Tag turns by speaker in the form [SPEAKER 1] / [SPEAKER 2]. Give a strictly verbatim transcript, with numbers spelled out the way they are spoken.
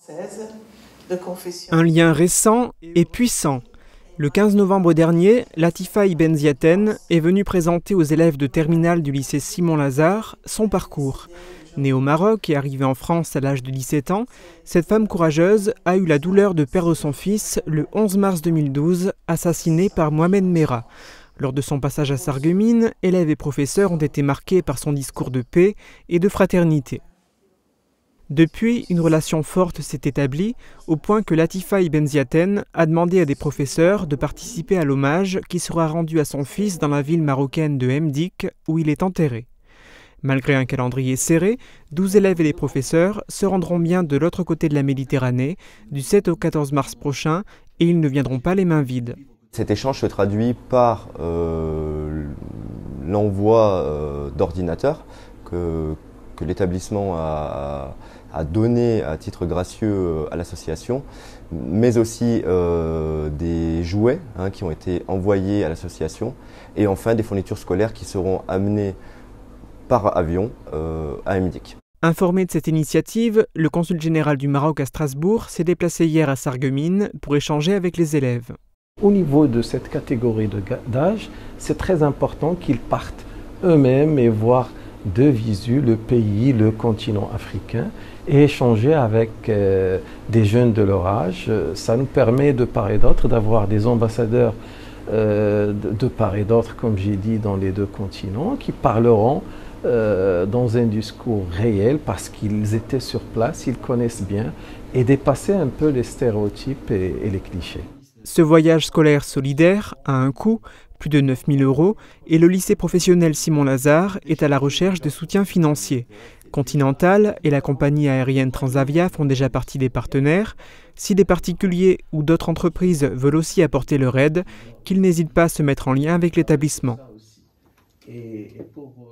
[SPEAKER 1] Un lien récent et puissant. Le quinze novembre dernier, Latifa Ibn Ziaten est venue présenter aux élèves de terminale du lycée Simon-Lazare son parcours. Née au Maroc et arrivée en France à l'âge de dix-sept ans, cette femme courageuse a eu la douleur de perdre son fils le onze mars deux mille douze, assassiné par Mohamed Merah. Lors de son passage à Sarreguemines, élèves et professeurs ont été marqués par son discours de paix et de fraternité. Depuis, une relation forte s'est établie, au point que Latifa Ibn Ziaten a demandé à des professeurs de participer à l'hommage qui sera rendu à son fils dans la ville marocaine de Mdik, où il est enterré. Malgré un calendrier serré, douze élèves et des professeurs se rendront bien de l'autre côté de la Méditerranée, du sept au quatorze mars prochain, et ils ne viendront pas les mains vides.
[SPEAKER 2] Cet échange se traduit par euh, l'envoi euh, d'ordinateurs que, que l'établissement a, a donné à titre gracieux à l'association, mais aussi euh, des jouets hein, qui ont été envoyés à l'association, et enfin des fournitures scolaires qui seront amenées par avion euh, à Mdik.
[SPEAKER 1] Informé de cette initiative, le consul général du Maroc à Strasbourg s'est déplacé hier à Sarreguemines pour échanger avec les élèves.
[SPEAKER 3] Au niveau de cette catégorie d'âge, c'est très important qu'ils partent eux-mêmes et voir de visu le pays, le continent africain et échanger avec euh, des jeunes de leur âge. Ça nous permet de part et d'autre d'avoir des ambassadeurs euh, de, de part et d'autre, comme j'ai dit, dans les deux continents, qui parleront euh, dans un discours réel parce qu'ils étaient sur place, ils connaissent bien, et dépasser un peu les stéréotypes et, et les clichés.
[SPEAKER 1] Ce voyage scolaire solidaire a un coût, plus de neuf mille euros, et le lycée professionnel Simon-Lazare est à la recherche de soutien financier. Continental et la compagnie aérienne Transavia font déjà partie des partenaires. Si des particuliers ou d'autres entreprises veulent aussi apporter leur aide, qu'ils n'hésitent pas à se mettre en lien avec l'établissement. Et pour